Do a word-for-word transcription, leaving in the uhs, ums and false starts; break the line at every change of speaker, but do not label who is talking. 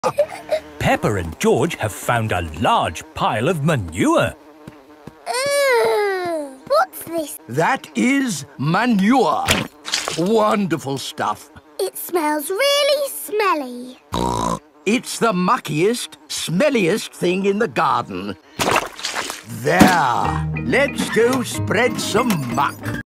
Peppa and George have found a large pile of manure.
Ugh, what's this?
That is manure. Wonderful stuff.
It smells really smelly.
It's the muckiest, smelliest thing in the garden. There, let's go spread some muck.